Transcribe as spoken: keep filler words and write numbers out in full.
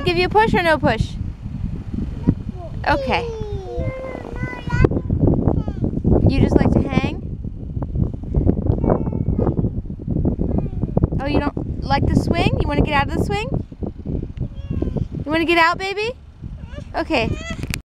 give you a push or no push? Okay. You just like to hang? Oh, you don't like the swing? You want to get out of the swing? You want to get out, baby? Okay.